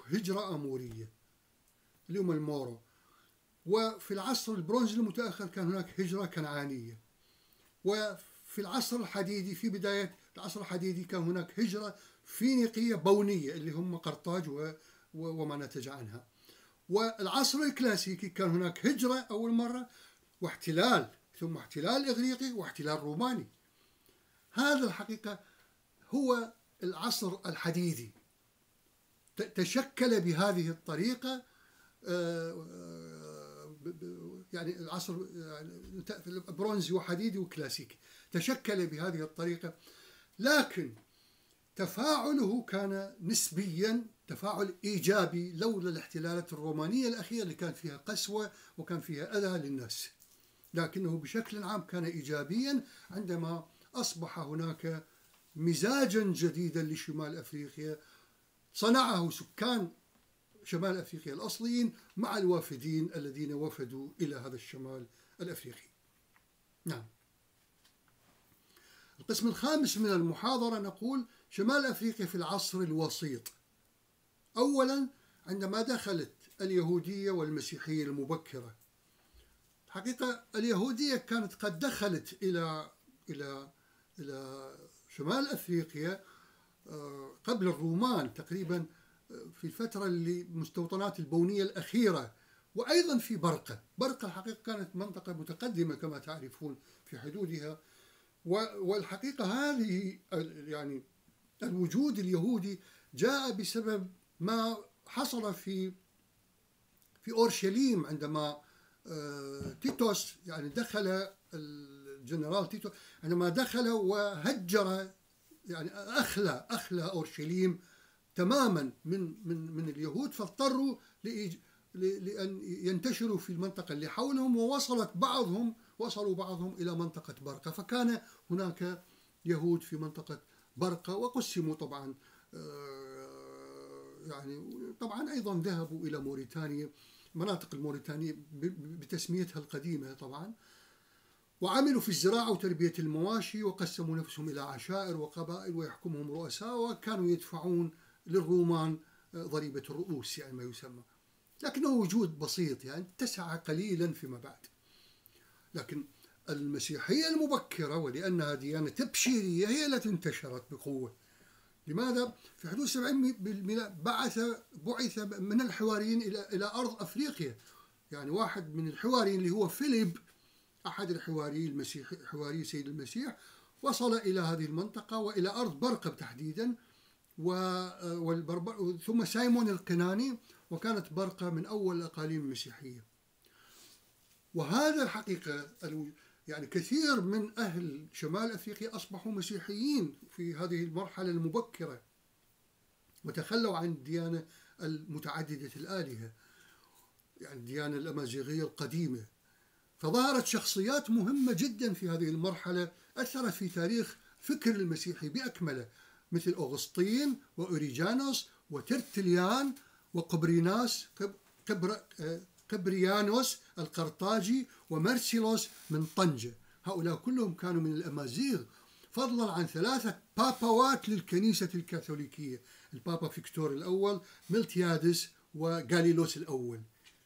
هجرة أمورية اللي هم المورو، وفي العصر البرونزي المتأخر كان هناك هجرة كنعانية، وفي العصر الحديدي في بداية العصر الحديدي كان هناك هجرة فينيقية بونية اللي هم قرطاج وما نتج عنها. والعصر الكلاسيكي كان هناك هجرة أول مرة واحتلال، ثم احتلال إغريقي واحتلال روماني. هذا الحقيقة هو العصر الحديدي، تشكل بهذه الطريقة. يعني العصر برونزي وحديدي وكلاسيكي تشكل بهذه الطريقة، لكن تفاعله كان نسبيا تفاعل إيجابي لولا الاحتلالات الرومانية الأخيرة اللي كانت فيها قسوة وكان فيها أذى للناس، لكنه بشكل عام كان إيجابيا عندما أصبح هناك مزاجا جديدا لشمال أفريقيا صنعه سكان شمال أفريقيا الأصليين مع الوافدين الذين وفدوا إلى هذا الشمال الأفريقي. نعم. القسم الخامس من المحاضرة نقول شمال أفريقيا في العصر الوسيط. أولا عندما دخلت اليهودية والمسيحية المبكرة، حقيقة اليهودية كانت قد دخلت إلى شمال أفريقيا قبل الرومان تقريبا في الفترة اللي مستوطنات البونية الأخيرة، وأيضا في برقة الحقيقة كانت منطقة متقدمة كما تعرفون في حدودها. والحقيقة هذه يعني الوجود اليهودي جاء بسبب ما حصل في أورشليم عندما تيتوس يعني دخل الجنرال تيتوس عندما دخل وهجر يعني أخلى أورشليم تماما من اليهود، فاضطروا لأن ينتشروا في المنطقة اللي حولهم، وصلوا بعضهم إلى منطقة برقة، فكان هناك يهود في منطقة برقة وقسموا طبعا يعني طبعا أيضا ذهبوا إلى موريتانيا، مناطق الموريتانية بتسميتها القديمة طبعا، وعملوا في الزراعة وتربية المواشي، وقسموا نفسهم إلى عشائر وقبائل ويحكمهم رؤساء، وكانوا يدفعون للرومان ضريبة الرؤوس يعني ما يسمى، لكنه وجود بسيط يعني اتسع قليلا فيما بعد. لكن المسيحية المبكرة ولأنها ديانة تبشيرية هي التي انتشرت بقوة. لماذا؟ في حدود 70 بعث من الحواريين إلى أرض أفريقيا، يعني واحد من الحواريين اللي هو فيليب أحد الحواري المسيحي حواري سيد المسيح وصل إلى هذه المنطقة وإلى أرض برقة تحديدا، ثم سايمون القناني، وكانت برقة من أول الأقاليم المسيحية. وهذا الحقيقة يعني كثير من أهل شمال أفريقيا أصبحوا مسيحيين في هذه المرحلة المبكرة وتخلوا عن الديانة المتعددة الآلهة، يعني الديانة الأمازيغية القديمة. فظهرت شخصيات مهمة جدا في هذه المرحلة أثرت في تاريخ فكر المسيحي بأكمله، مثل أغسطين وأوريجانوس وترتليان قبريانوس القرطاجي ومارسيلوس من طنجة. هؤلاء كلهم كانوا من الأمازيغ، فضلا عن 3 باباوات للكنيسة الكاثوليكية، البابا فيكتور الأول، ميلتيادس، وغاليلوس الأول.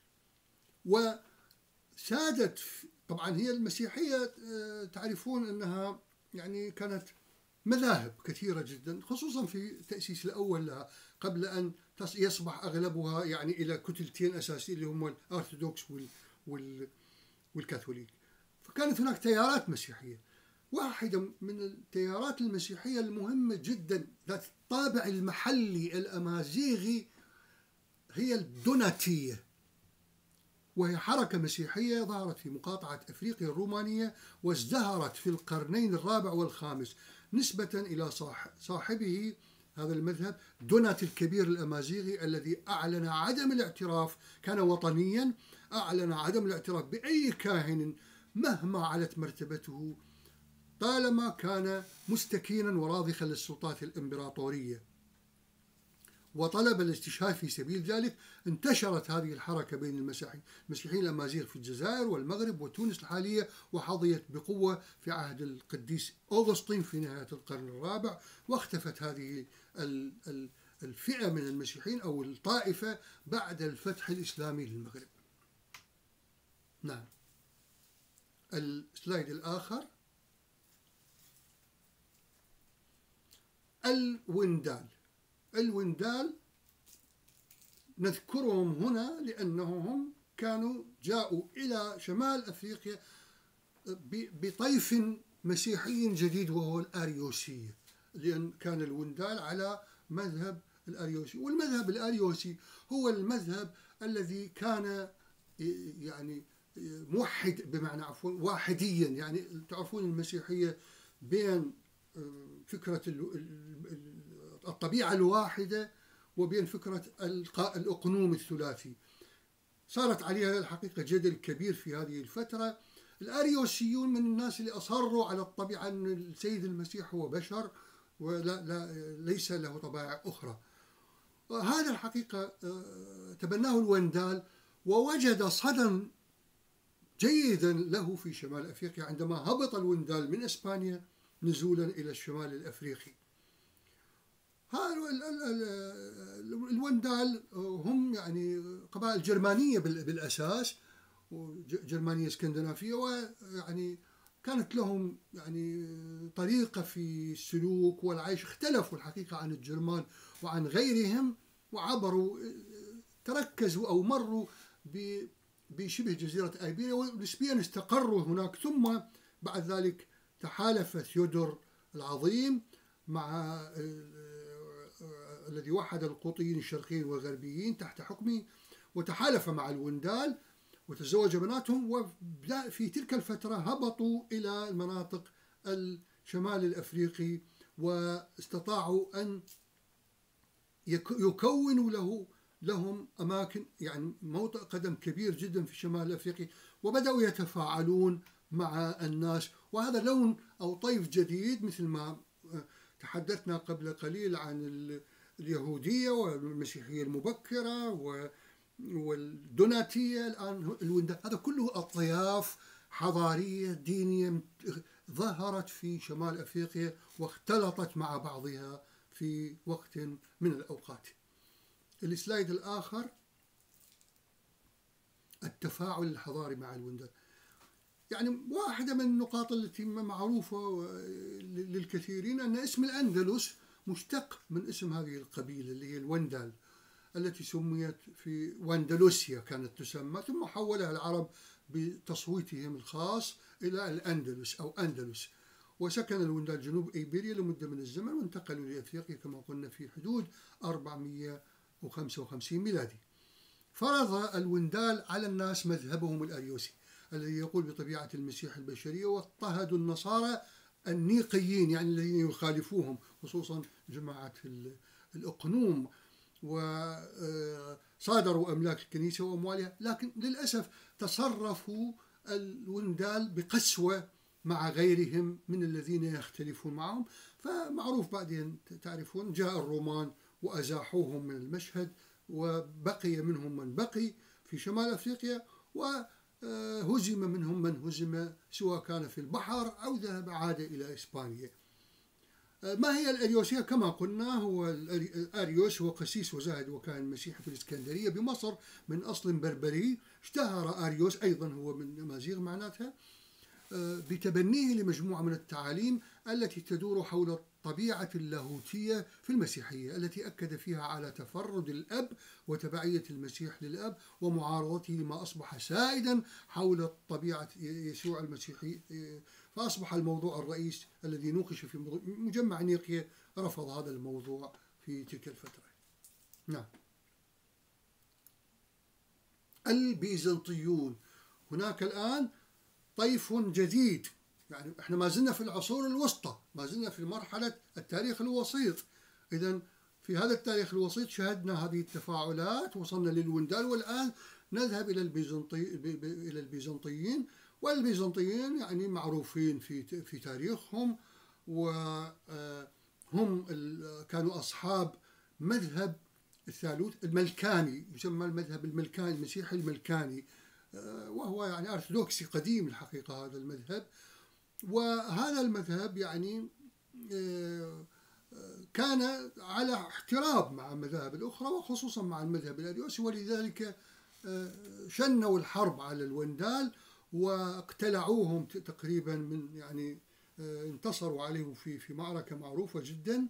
وسادت طبعا هي المسيحية تعرفون أنها يعني كانت مذاهب كثيرة جدا، خصوصا في التأسيس الأول لها قبل أن يصبح أغلبها يعني إلى كتلتين أساسية اللي هم الأرثوذكس والكاثوليك. فكانت هناك تيارات مسيحية. واحدة من التيارات المسيحية المهمة جدا ذات الطابع المحلي الأمازيغي هي الدوناتية، وهي حركة مسيحية ظهرت في مقاطعة أفريقيا الرومانية وازدهرت في القرنين الرابع والخامس نسبة إلى صاحبه هذا المذهب دونات الكبير الأمازيغي، الذي أعلن عدم الاعتراف، كان وطنيا، أعلن عدم الاعتراف بأي كاهن مهما علت مرتبته طالما كان مستكينا وراضخا للسلطات الإمبراطورية، وطلب الاستشهاد في سبيل ذلك. انتشرت هذه الحركة بين المسيحيين الأمازيغ في الجزائر والمغرب وتونس الحالية، وحظيت بقوة في عهد القديس أغسطين في نهاية القرن الرابع، واختفت هذه الفئة من المسيحيين أو الطائفة بعد الفتح الإسلامي للمغرب. نعم. السلايد الآخر، الوندال نذكرهم هنا لأنهم كانوا جاءوا إلى شمال أفريقيا بطيف مسيحي جديد وهو الأريوسية، لأن كان الوندال على مذهب الأريوسي، والمذهب الأريوسي هو المذهب الذي كان يعني موحد، بمعنى واحديا. يعني تعرفون المسيحية بين فكرة الطبيعة الواحدة وبين فكرة الأقنوم الثلاثي. صارت عليها الحقيقة جدل كبير في هذه الفترة. الأريوسيون من الناس اللي أصروا على الطبيعة أن السيد المسيح هو بشر ليس له طبائع أخرى. هذا الحقيقة تبناه الوندال، ووجد صدى جيدا له في شمال أفريقيا عندما هبط الوندال من إسبانيا نزولا إلى الشمال الأفريقي. الوندال هم يعني قبائل جرمانية بالأساس، جرمانية اسكندنافية، ويعني كانت لهم يعني طريقة في السلوك والعيش، اختلفوا الحقيقة عن الجرمان وعن غيرهم، وعبروا تركزوا أو مروا بشبه جزيرة أيبيريا، ونسبيا استقروا هناك. ثم بعد ذلك تحالف ثيودور العظيم مع الذي وحد القوطيين الشرقيين والغربيين تحت حكمه، وتحالف مع الوندال وتزوج بناتهم. وفي تلك الفترة هبطوا إلى المناطق الشمال الأفريقي، واستطاعوا أن يكونوا لهم أماكن، يعني موطئ قدم كبير جدا في شمال الأفريقي، وبدأوا يتفاعلون مع الناس. وهذا لون أو طيف جديد، مثل ما تحدثنا قبل قليل عن اليهودية والمسيحية المبكرة والدوناتية. الآن الوندال، هذا كله أطياف حضارية دينية ظهرت في شمال أفريقيا واختلطت مع بعضها في وقت من الأوقات. السلايد الآخر، التفاعل الحضاري مع الوندال. يعني واحدة من النقاط التي معروفة للكثيرين أن اسم الأندلس مشتق من اسم هذه القبيلة اللي هي الوندال، التي سميت في واندلسيا كانت تسمى، ثم حولها العرب بتصويتهم الخاص إلى الأندلس أو أندلس. وسكن الوندال جنوب إيبيريا لمدة من الزمن، وانتقلوا لأفريقيا كما قلنا في حدود 455 ميلادي. فرض الوندال على الناس مذهبهم الأريوسي الذي يقول بطبيعة المسيح البشرية، واضطهدوا النصارى النيقيين، يعني الذين يخالفوهم، خصوصا جماعة الأقنوم، وصادروا أملاك الكنيسة وأموالها. لكن للأسف تصرفوا الوندال بقسوة مع غيرهم من الذين يختلفون معهم. فمعروف بعدين تعرفون جاء الرومان وأزاحوهم من المشهد، وبقي منهم من بقي في شمال أفريقيا، وهزم منهم من هزم، سواء كان في البحر أو ذهب عاد إلى إسبانيا. ما هي الأريوسية؟ كما قلنا هو الأريوس هو قسيس وزاهد وكان مسيحي في الإسكندرية بمصر من أصل بربري. اشتهر أريوس أيضا، هو من أمازيغ معناتها، بتبنيه لمجموعة من التعاليم التي تدور حول الطبيعة اللاهوتية في المسيحية، التي أكد فيها على تفرد الأب وتبعية المسيح للأب ومعارضته لما أصبح سائدا حول طبيعة يسوع المسيحي. فأصبح الموضوع الرئيس الذي نوقش في مجمع نيقيا رفض هذا الموضوع في تلك الفترة. نعم. البيزنطيون، هناك الآن طيف جديد. يعني احنا ما زلنا في العصور الوسطى، ما زلنا في مرحلة التاريخ الوسيط. إذن في هذا التاريخ الوسيط شهدنا هذه التفاعلات، وصلنا للوندال، والآن نذهب إلى البيزنطيين. والبيزنطيين يعني معروفين في تاريخهم، وهم كانوا أصحاب مذهب الثالوث الملكاني، يسمى المذهب الملكاني، المسيحي الملكاني، وهو يعني أرثوذكسي قديم الحقيقة هذا المذهب. وهذا المذهب يعني كان على احتراب مع المذاهب الأخرى وخصوصا مع المذهب الأريوسي، ولذلك شنوا الحرب على الوندال واقتلعوهم تقريبا، من يعني انتصروا عليهم في معركة معروفة جدا.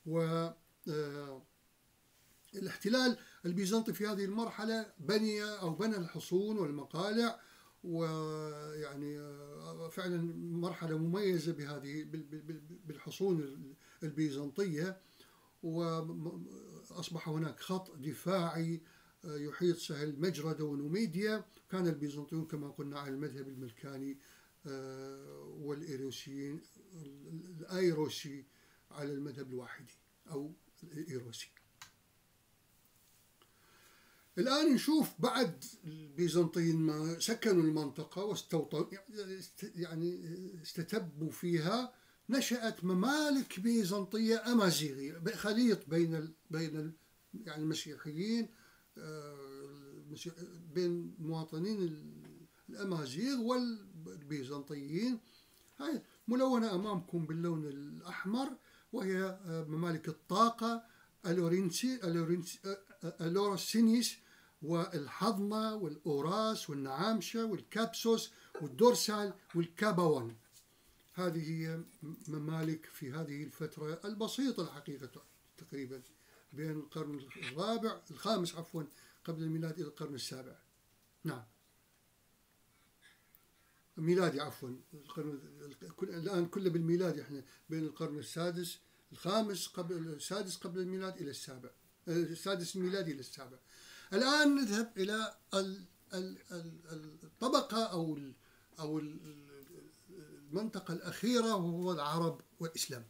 والاحتلال البيزنطي في هذه المرحلة بنى الحصون والمقالع، ويعني فعلا مرحلة مميزة بهذه بالحصون البيزنطية. وأصبح هناك خط دفاعي يحيط سهل مجردة ونوميديا. كان البيزنطيون كما قلنا على المذهب الملكاني، والإيروسيين الأيروسي على المذهب الواحدي أو الإيروسي. الآن نشوف بعد البيزنطيين ما سكنوا المنطقة واستوطنوا، يعني استتبوا فيها، نشأت ممالك بيزنطية أمازيغية، خليط بين يعني المسيحيين، بين مواطنين الأمازيغ والبيزنطيين. هاي ملونة أمامكم باللون الأحمر، وهي ممالك الطاقة، ألورسينيس والحضنة والأوراس والنعامشة والكابسوس والدورسال والكاباون. هذه هي ممالك في هذه الفترة البسيطة الحقيقة، تقريبا بين القرن الخامس قبل الميلاد إلى القرن السابع. نعم ميلادي الآن كله بالميلادي، احنا بين القرن السادس قبل الميلاد إلى السادس الميلادي إلى السابع. الآن نذهب إلى الطبقة أو المنطقة الأخيرة، وهو العرب والإسلام.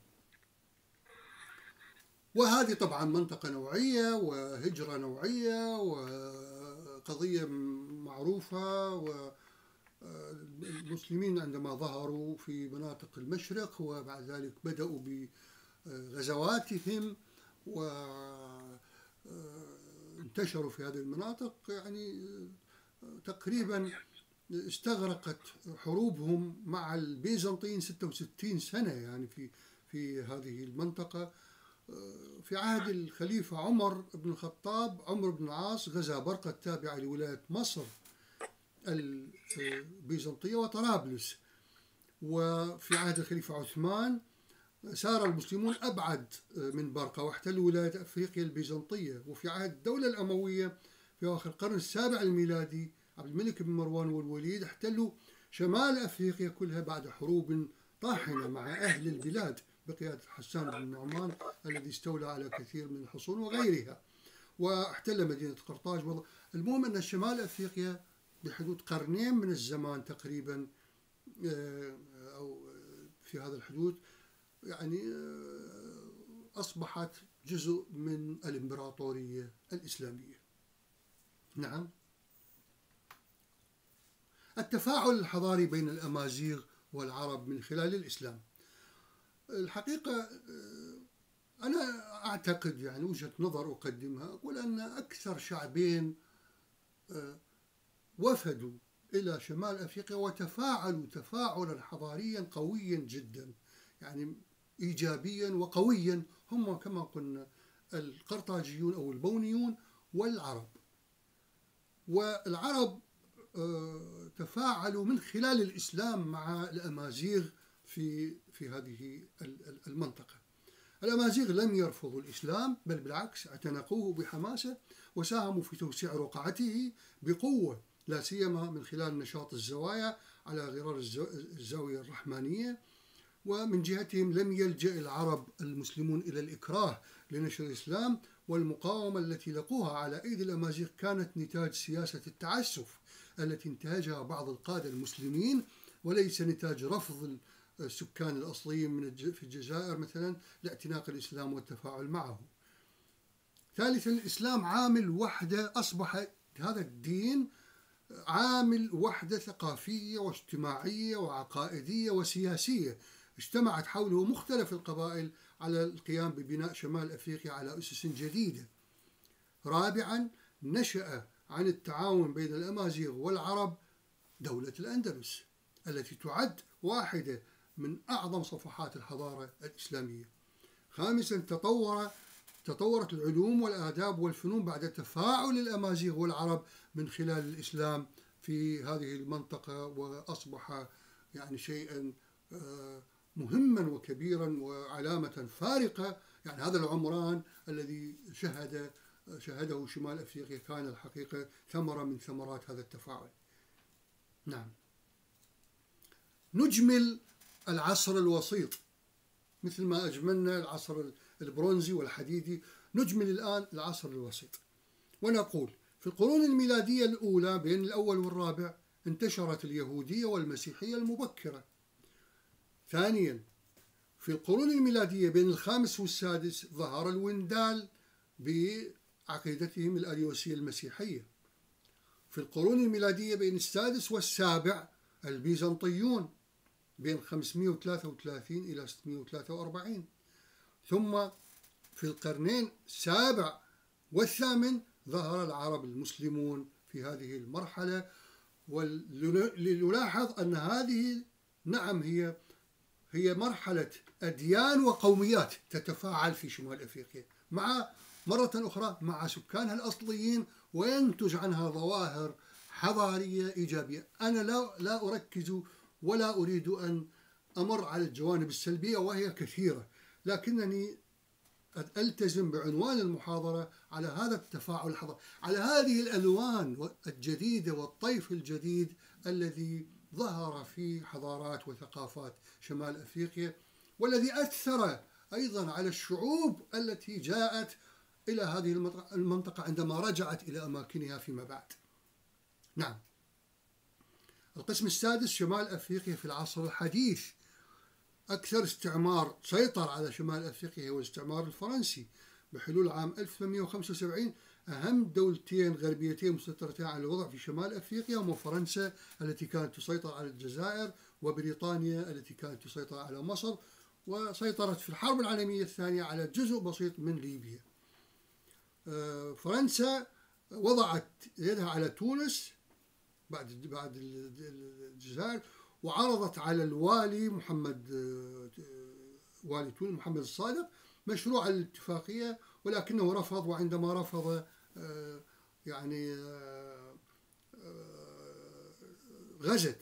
وهذه طبعا منطقة نوعية وهجرة نوعية وقضية معروفة. والمسلمين عندما ظهروا في مناطق المشرق وبعد ذلك بدأوا بغزواتهم وانتشروا في هذه المناطق، يعني تقريبا استغرقت حروبهم مع البيزنطيين 66 سنة يعني في هذه المنطقة. في عهد الخليفة عمر بن الخطاب، عمرو بن العاص غزا برقة التابعة لولاية مصر البيزنطية وطرابلس. وفي عهد الخليفة عثمان سار المسلمون أبعد من برقة واحتلوا ولاية أفريقيا البيزنطية. وفي عهد الدولة الأموية في آخر القرن السابع الميلادي، عبد الملك بن مروان والوليد احتلوا شمال أفريقيا كلها بعد حروب طاحنة مع أهل البلاد بقيادة حسان بن النعمان الذي استولى على كثير من الحصون وغيرها، واحتل مدينة قرطاج. المهم أن شمال أفريقيا بحدود قرنين من الزمان تقريبا، أو في هذا الحدود، يعني أصبحت جزء من الإمبراطورية الإسلامية. نعم. التفاعل الحضاري بين الأمازيغ والعرب من خلال الإسلام. الحقيقة أنا أعتقد، يعني وجهة نظر أقدمها، أقول أن أكثر شعبين وفدوا إلى شمال أفريقيا وتفاعلوا تفاعلا حضاريا قويا جدا، يعني إيجابيا وقويا، هم كما قلنا القرطاجيون أو البونيون والعرب. والعرب تفاعلوا من خلال الإسلام مع الأمازيغ في هذه المنطقة. الأمازيغ لم يرفضوا الإسلام، بل بالعكس اعتنقوه بحماسة وساهموا في توسيع رقعته بقوة، لا سيما من خلال نشاط الزوايا على غرار الزاوية الرحمانية. ومن جهتهم لم يلجأ العرب المسلمون إلى الإكراه لنشر الإسلام، والمقاومة التي لقوها على أيدي الأمازيغ كانت نتاج سياسة التعسف التي انتهجها بعض القادة المسلمين، وليس نتاج رفض السكان الأصليين في الجزائر مثلا لاعتناق الإسلام والتفاعل معه. ثالثا، الإسلام عامل وحدة، أصبح هذا الدين عامل وحدة ثقافية واجتماعية وعقائدية وسياسية، اجتمعت حوله مختلف القبائل على القيام ببناء شمال أفريقيا على أسس جديدة. رابعا، نشأ عن التعاون بين الأمازيغ والعرب دولة الأندلس التي تعد واحدة من أعظم صفحات الحضارة الإسلامية. خامسا تطورت العلوم والآداب والفنون بعد تفاعل الأمازيغ والعرب من خلال الإسلام في هذه المنطقة، وأصبح يعني شيئا مهما وكبيرا وعلامة فارقة. يعني هذا العمران الذي شهده شمال أفريقيا كان الحقيقة ثمرة من ثمرات هذا التفاعل. نعم. نجمل العصر الوسيط مثل ما أجملنا العصر البرونزي والحديدي، نجمل الآن العصر الوسيط ونقول في القرون الميلادية الأولى بين الأول والرابع انتشرت اليهودية والمسيحية المبكرة. ثانيا في القرون الميلادية بين الخامس والسادس ظهر الوندال بعقيدتهم الأريوسية المسيحية. في القرون الميلادية بين السادس والسابع البيزنطيون بين 533 إلى 643. ثم في القرنين السابع والثامن ظهر العرب المسلمون في هذه المرحلة. ولنلاحظ أن هذه نعم هي مرحلة أديان وقوميات تتفاعل في شمال أفريقيا مع مرة أخرى مع سكانها الأصليين، وينتج عنها ظواهر حضارية إيجابية. أنا لا أركز ولا أريد أن أمر على الجوانب السلبية وهي كثيرة، لكنني ألتزم بعنوان المحاضرة على هذا التفاعل الحضاري، على هذه الألوان الجديدة والطيف الجديد الذي ظهر في حضارات وثقافات شمال أفريقيا، والذي أثر أيضا على الشعوب التي جاءت إلى هذه المنطقة عندما رجعت إلى أماكنها فيما بعد. نعم. القسم السادس شمال أفريقيا في العصر الحديث. أكثر استعمار سيطر على شمال أفريقيا هو الاستعمار الفرنسي. بحلول عام 1875 أهم دولتين غربيتين مسيطرتين على الوضع في شمال أفريقيا هما فرنسا التي كانت تسيطر على الجزائر، وبريطانيا التي كانت تسيطر على مصر، وسيطرت في الحرب العالمية الثانية على جزء بسيط من ليبيا. فرنسا وضعت يدها على تونس بعد الجزائر، وعرضت على الوالي والي تونس محمد الصادق مشروع الاتفاقية، ولكنه رفض. وعندما رفض يعني غزت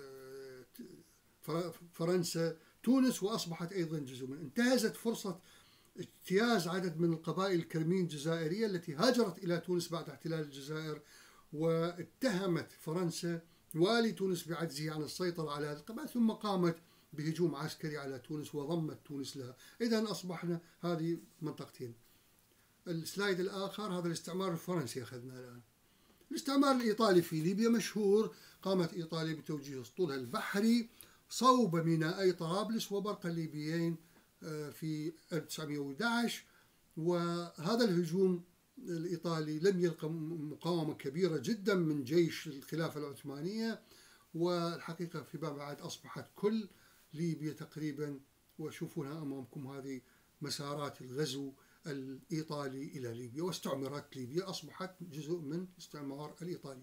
فرنسا تونس وأصبحت أيضا جزء منه. انتهزت فرصة اجتياز عدد من القبائل الكرمين الجزائرية التي هاجرت إلى تونس بعد احتلال الجزائر، واتهمت فرنسا والي تونس بعجزه عن السيطرة على هذه القبائل، ثم قامت بهجوم عسكري على تونس وضمت تونس لها. إذن أصبحنا هذه منطقتين. السلايد الآخر هذا الاستعمار الفرنسي أخذنا الآن. الاستعمار الإيطالي في ليبيا مشهور. قامت إيطاليا بتوجيه أسطولها البحري صوب مينائي طرابلس وبرقة الليبيين في 1911، وهذا الهجوم الإيطالي لم يلقى مقاومة كبيرة جدا من جيش الخلافة العثمانية، والحقيقة فيما بعد أصبحت كل ليبيا تقريبا، وشوفونها أمامكم هذه مسارات الغزو الإيطالي إلى ليبيا، واستعمرت ليبيا، أصبحت جزء من الاستعمار الإيطالي.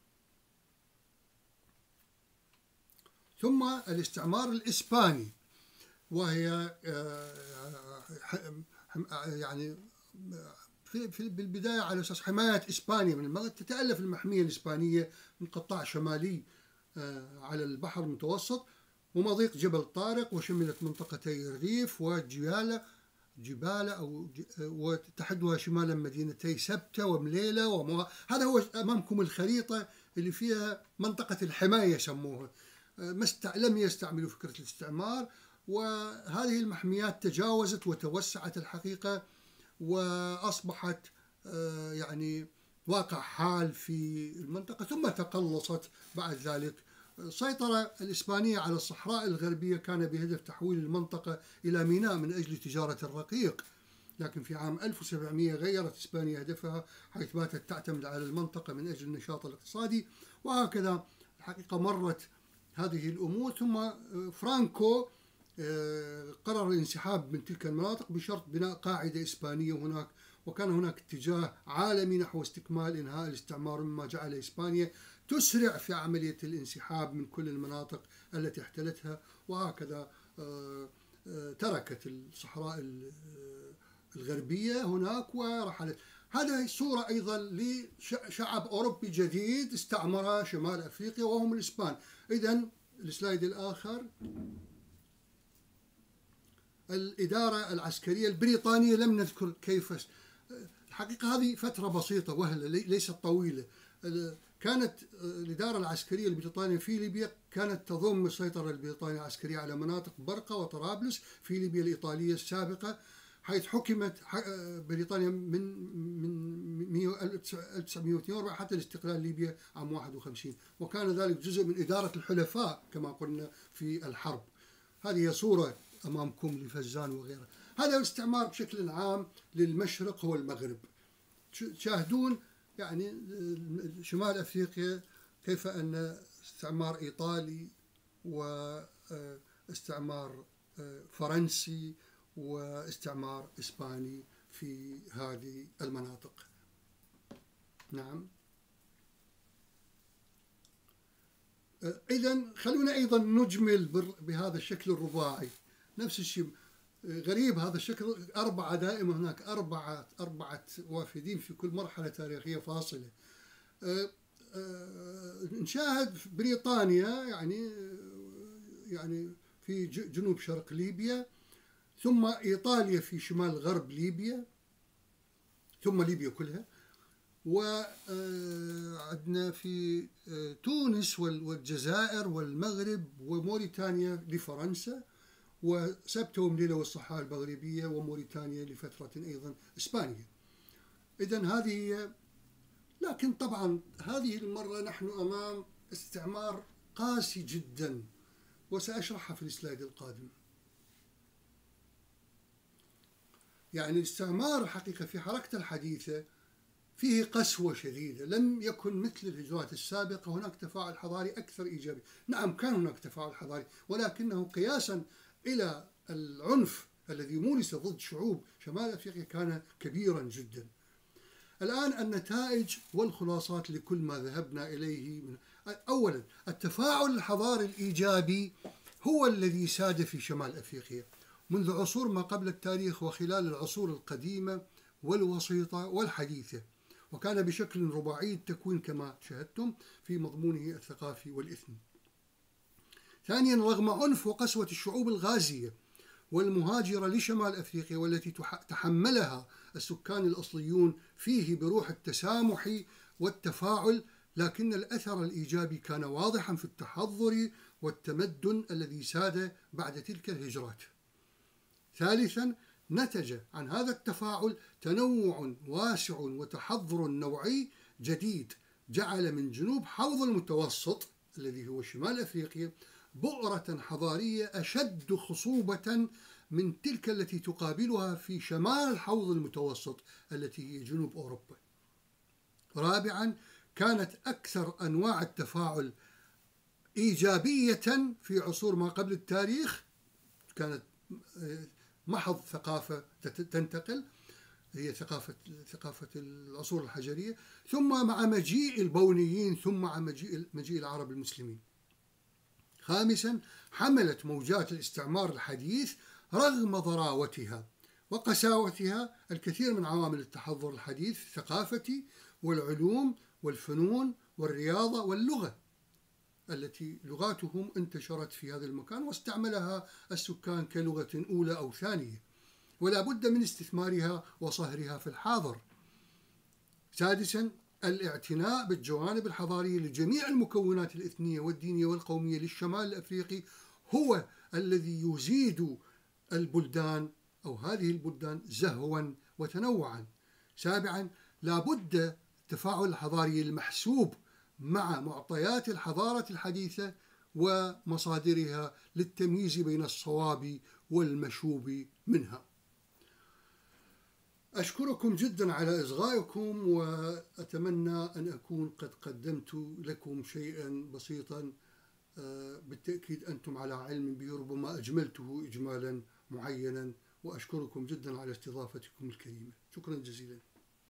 ثم الاستعمار الإسباني، وهي يعني بالبداية على أساس حماية إسبانيا من المغرب، تتألف المحمية الإسبانية من قطاع شمالي على البحر المتوسط ومضيق جبل طارق، وشملت منطقتي الريف وجبالة وتحدها شمالا مدينتي سبتة ومليلة هذا هو أمامكم الخريطة اللي فيها منطقة الحماية يسموها. لم يستعملوا فكرة الاستعمار، وهذه المحميات تجاوزت وتوسعت الحقيقة، وأصبحت يعني واقع حال في المنطقة، ثم تقلصت بعد ذلك. السيطرة الإسبانية على الصحراء الغربية كان بهدف تحويل المنطقة إلى ميناء من أجل تجارة الرقيق، لكن في عام 1700 غيرت إسبانيا هدفها، حيث باتت تعتمد على المنطقة من أجل النشاط الاقتصادي. وهكذا الحقيقة مرت هذه الأمور. ثم فرانكو قرر الانسحاب من تلك المناطق بشرط بناء قاعدة إسبانية هناك، وكان هناك اتجاه عالمي نحو استكمال إنهاء الاستعمار، مما جعل إسبانيا تسرع في عملية الانسحاب من كل المناطق التي احتلتها. وهكذا تركت الصحراء الغربية هناك ورحلت. هذا صورة أيضا لشعب أوروبي جديد استعمر شمال أفريقيا وهم الإسبان. إذن السلايد الآخر، الإدارة العسكرية البريطانية لم نذكر كيف. الحقيقة هذه فترة بسيطة وهلة ليست طويلة. كانت الإدارة العسكرية البريطانية في ليبيا كانت تضم السيطرة البريطانية العسكرية على مناطق برقة وطرابلس في ليبيا الإيطالية السابقة، حيث حكمت بريطانيا من 1942 حتى الاستقلال ليبيا عام 51، وكان ذلك جزء من إدارة الحلفاء كما قلنا في الحرب. هذه صورة أمامكم لفزان وغيره. هذا الاستعمار بشكل عام للمشرق والمغرب. تشاهدون يعني شمال أفريقيا كيف أن استعمار إيطالي واستعمار فرنسي واستعمار إسباني في هذه المناطق. نعم. إذن خلونا أيضا نجمل بهذا الشكل الرباعي. نفس الشيء غريب هذا الشكل، أربعة دائما هناك أربعة وافدين في كل مرحلة تاريخية فاصلة. نشاهد في بريطانيا يعني في جنوب شرق ليبيا، ثم إيطاليا في شمال غرب ليبيا، ثم ليبيا كلها، وعندنا في تونس والجزائر والمغرب وموريتانيا لفرنسا، وسبتة ومليلة والصحراء المغربية وموريتانيا لفترة أيضا إسبانيا. إذن هذه، لكن طبعا هذه المرة نحن أمام استعمار قاسي جدا، وسأشرحها في السلايد القادم. يعني الاستعمار الحقيقة في حركته الحديثة فيه قسوة شديدة، لم يكن مثل الهجرات السابقة هناك تفاعل حضاري أكثر إيجابي. نعم كان هناك تفاعل حضاري، ولكنه قياسا إلى العنف الذي مورس ضد شعوب شمال أفريقيا كان كبيرا جدا. الآن النتائج والخلاصات لكل ما ذهبنا إليه. أولا، التفاعل الحضاري الإيجابي هو الذي ساد في شمال أفريقيا منذ عصور ما قبل التاريخ وخلال العصور القديمة والوسيطة والحديثة، وكان بشكل رباعي التكوين كما شاهدتم في مضمونه الثقافي والإثني. ثانيا، رغم عنف وقسوة الشعوب الغازية والمهاجرة لشمال أفريقيا والتي تحملها السكان الأصليون فيه بروح التسامح والتفاعل، لكن الأثر الإيجابي كان واضحا في التحضر والتمدن الذي ساد بعد تلك الهجرات. ثالثا، نتج عن هذا التفاعل تنوع واسع وتحضر نوعي جديد جعل من جنوب حوض المتوسط الذي هو شمال أفريقيا بؤرة حضارية أشد خصوبة من تلك التي تقابلها في شمال الحوض المتوسط التي هي جنوب أوروبا. رابعا، كانت أكثر أنواع التفاعل إيجابية في عصور ما قبل التاريخ، كانت محض ثقافة تنتقل، هي ثقافة العصور الحجرية، ثم مع مجيء البونيين، ثم مع مجيء العرب المسلمين. خامسا، حملت موجات الاستعمار الحديث رغم ضراوتها وقساوتها الكثير من عوامل التحضر الحديث الثقافي والعلوم والفنون والرياضة واللغة التي لغاتهم انتشرت في هذا المكان واستعملها السكان كلغة أولى أو ثانية، ولا بد من استثمارها وصهرها في الحاضر. سادسا، الاعتناء بالجوانب الحضارية لجميع المكونات الإثنية والدينية والقومية للشمال الأفريقي هو الذي يزيد البلدان أو هذه البلدان زهوا وتنوعا. سابعا، لا بد التفاعل الحضاري المحسوب مع معطيات الحضارة الحديثة ومصادرها للتمييز بين الصواب والمشوب منها. أشكركم جدا على إصغائكم، وأتمنى أن أكون قد قدمت لكم شيئا بسيطا بالتأكيد أنتم على علم به، ربما أجملته إجمالا معينا، وأشكركم جدا على استضافتكم الكريمة. شكرا جزيلا.